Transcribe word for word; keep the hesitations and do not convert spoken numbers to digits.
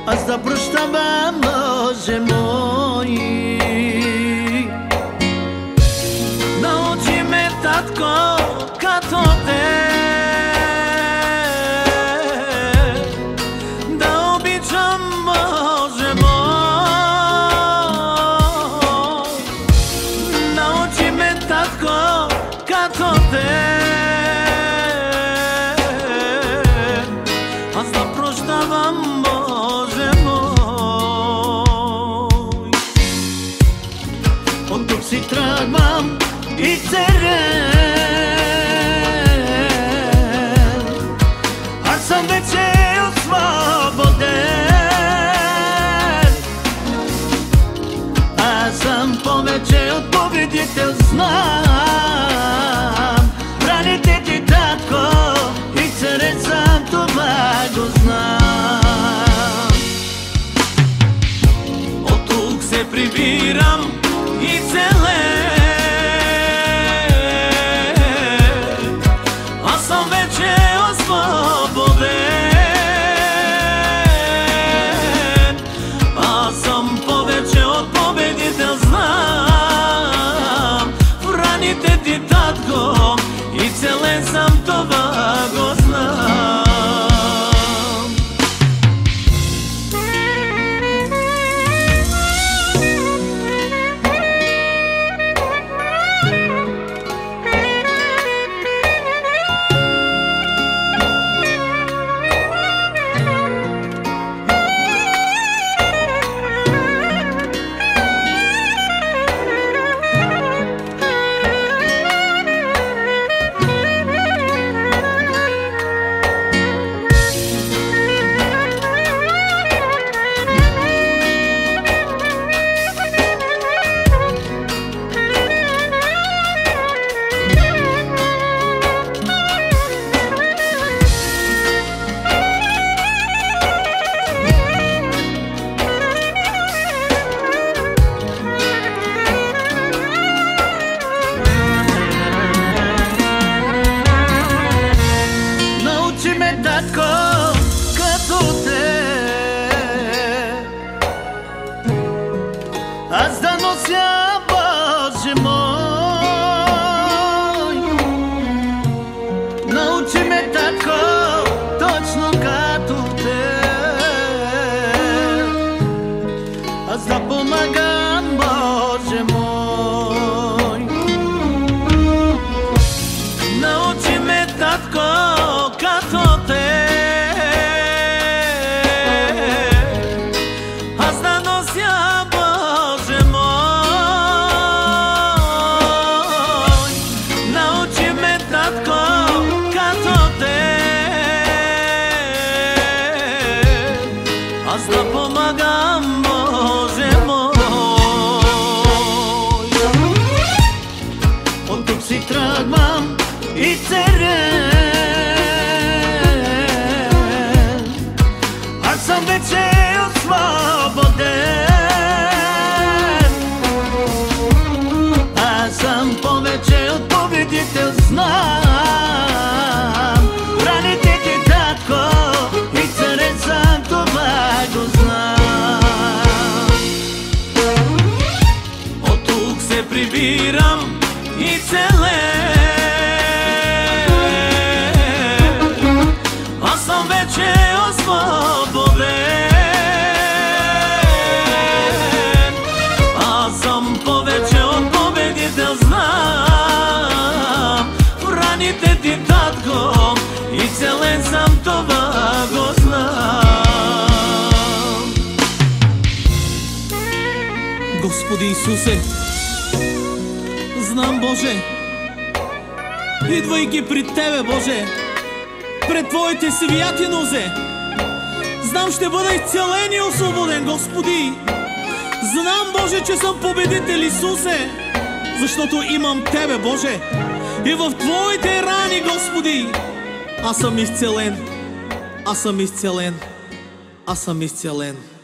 аз да прощавам, Боже мой. Научи ме, татко, като те да обичам, Боже мой. Научи ме, татко, като те аз да прощавам, Боже мой. От тук си тръгвам и терен, аз съм вече освободен. Аз съм повече от победител, знам раните ти, татко, и царен съм, това го знам. От тук се прибирам и целен, аз съм вече освободен. Аз съм повече от победител, знам в раните ти, татко, и целен съм, това го знам. Татко, като те аз да нося, Боже мой. Научи ме, татко, точно като те аз да помагам, Боже мой. Научи ме, татко, като те аз да нося, Боже мой. Научи ме, татко, като те аз да помагам, Боже мой. От тук си тръгвам и терен, аз съм вече освободен. Аз съм повече от победител, знам раните ти, татко, и царен съм, това го знам. От тук се прибирам и целен, аз съм вече освободен. Аз съм повече от победител, знам в раните ти, татко, и целен съм, това го знам. Господи Исусе, знам, Боже, идвайки при Тебе, Боже, пред Твоите святи нозе, знам, ще бъда изцелен и освободен, Господи. Знам, Боже, че съм победител, Исусе, защото имам Тебе, Боже, и в Твоите рани, Господи, аз съм изцелен, аз съм изцелен, аз съм изцелен.